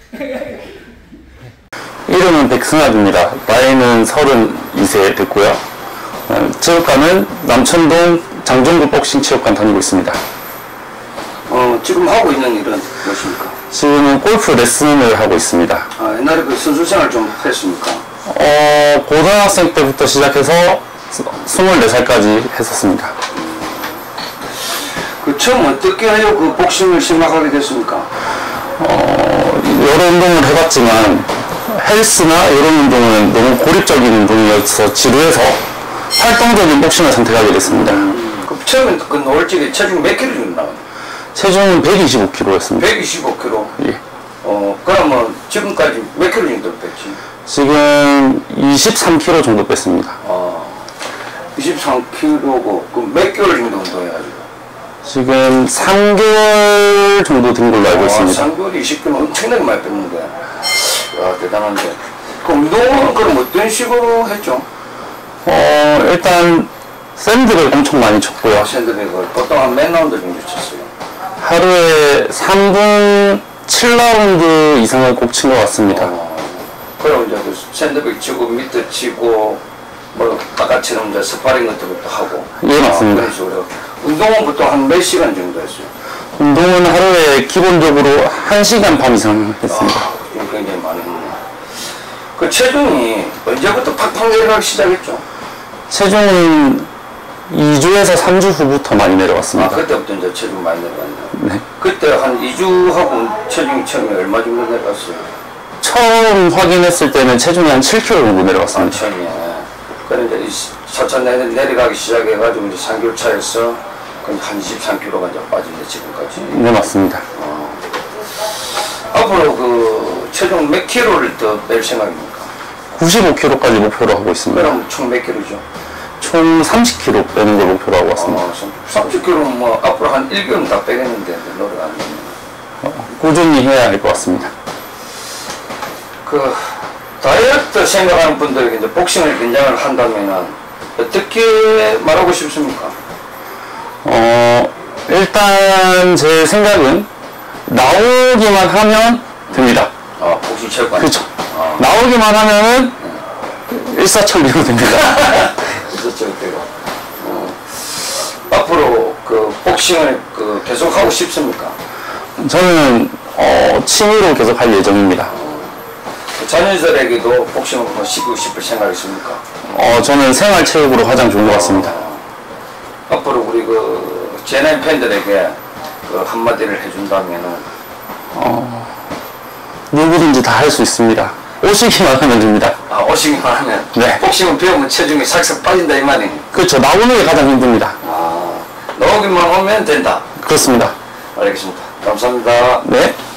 이름은 백승학입니다. 나이는 32세 됐고요. 체육관은 남천동 장종구 복싱 체육관 다니고 있습니다. 지금 하고 있는 일은 무엇입니까? 지금은 골프 레슨을 하고 있습니다. 옛날에 그 선수 생활 좀 했습니까? 고등학생 때부터 시작해서 24살까지 했었습니다. 처음 어떻게 해요? 그 복싱을 생각하게 됐습니까? 여러 운동을 해봤지만 헬스나 이런 운동은 너무 고립적인 운동이어서 지루해서 활동적인 복싱을 선택하게 됐습니다. 처음에 그 놓을 적에 체중 몇 킬로 정도 나와요? 체중은 125kg였습니다. 125kg? 예. 그러면 지금까지 몇 킬로 정도 뺐지? 지금 23kg 정도 뺐습니다. 23kg고, 그럼 몇 개월 정도 운동해가지고? 지금 3개월 정도 된 걸로 알고 있습니다. 3개월 20kg 엄청나게 많이 뺐는데. 대단한데. 그 운동은 그럼 어떤 식으로 했죠? 일단 샌드백 엄청 많이 쳤고요. 샌드백을 보통 한 몇 라운드 정도 쳤어요? 하루에 3분 7라운드 이상을 꼭 친 것 같습니다. 그럼 이제 그 샌드백 치고 밑에 치고 뭐 아까처럼 이제 스파링 같은 것도 하고. 예, 맞습니다. 그런 식으로. 운동은 보통 한 몇 시간 정도 했어요? 운동은 하루에 기본적으로 1시간 반 이상 했습니다. 굉장히 많이 했네요. 그 체중이 언제부터 팍팍 내려가기 시작했죠? 체중은 2주에서 3주 후부터 많이 내려왔습니다. 그때부터 이제 체중 많이 내려갔네요. 네. 그때 한 2주하고 체중이 처음에 얼마 정도 내려갔어요? 처음 확인했을 때는 체중이 한 7kg 정도 내려왔습니다. 처음에. 그런데 이제 차차 내려가기 시작해가지고 이제 3개월 차에서 한 23kg가 이제 빠진데 지금까지. 네, 맞습니다. 앞으로 그 체중 몇 킬로를 더 뺄 생각입니까? 95kg까지 목표로 하고 있습니다. 그럼 총 몇 킬로죠? 총 30kg 빼는 걸 목표로 하고 왔습니다. 30kg는 뭐 앞으로 한 1개월은 다 빼겠는데 노력 안 하면. 꾸준히 해야 할 것 같습니다. 그 다이어트 생각하는 분들에게 이제 복싱을 긴장을 한다면은 어떻게 말하고 싶습니까? 일단 제 생각은 나오기만 하면 됩니다. 복싱 체육관. 그렇죠. 나오기만 하면은 일사천리로 됩니다. 일사천리로. 앞으로 그 복싱을 그 계속 하고 싶습니까? 저는 취미로 계속 할 예정입니다. 자녀들에게도 복싱을 뭐 시키고 싶을 생각이 있습니까? 저는 생활체육으로 가장 좋은 것 같습니다. 앞으로 우리 그 제나인 팬들에게 그 한마디를 해준다면은 누구든지 다 할 수 있습니다. 오시기만 하면 됩니다. 오시기만 하면? 네. 복싱은 배우면 체중이 싹싹 빠진다 이 말이니? 그렇죠. 나오는 게 가장 힘듭니다. 나오기만 하면 된다? 그렇습니다. 알겠습니다. 감사합니다. 네.